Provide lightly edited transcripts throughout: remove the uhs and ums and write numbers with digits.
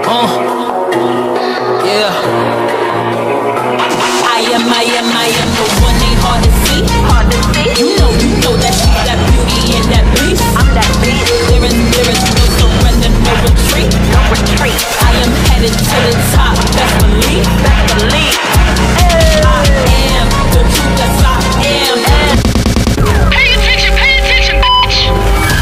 Yeah. I am the one they hard to see. You know that she's that beauty and that beast. I'm that beast. There is no surrender, no retreat. I am headed to the top, best believe. I am the truth, that's I am. Pay attention, bitch!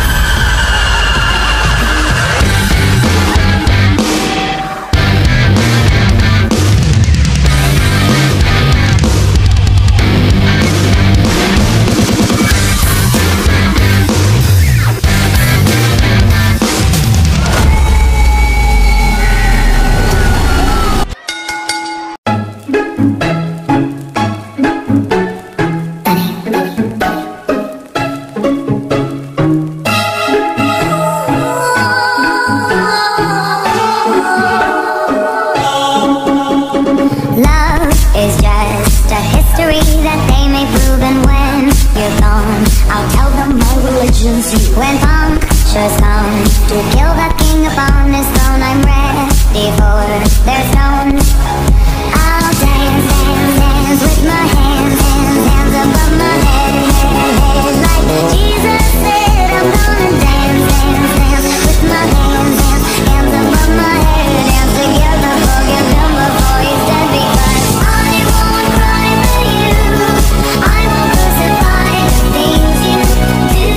When punctures come to kill the king upon his throne, I'm ready for their stones. I'll dance, dance, dance with my hands, hands, hands above my head, like Jesus said. I'm gonna dance, dance, dance with my hands, hands, hands above my head. Dance together, forgive him before he's dead, because I won't cry for you. I won't crucify the things you do.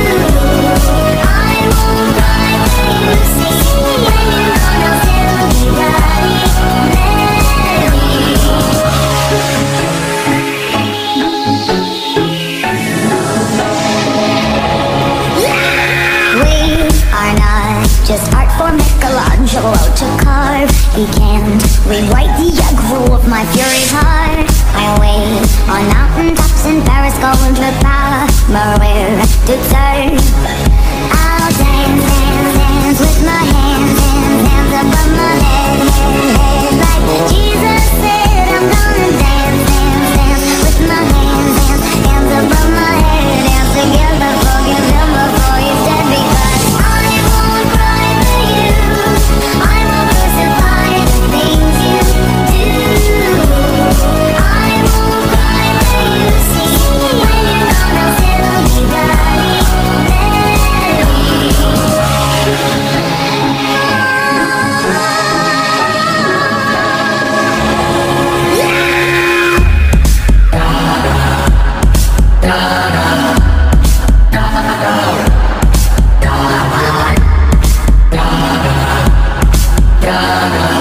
I won't cry for you, see, when you know I'll still be bloody Mary. We are not just art for Michelangelo to carve. He can't rewrite the aggro of my fury's heart. I wait on mountain tops in Paris, going to power, Maria to serve. I'll dance, dance, dance with my hands, hands, hands above my head, like Jesus said. I'm gonna dance, dance, dance with my hands, hands, hands above my head. Dance together, forgive him before he's dead, because I won't cry for you. I won't crucify the things you do. I won't cry for you, see, when you know I'll still be bloody Mary. Da da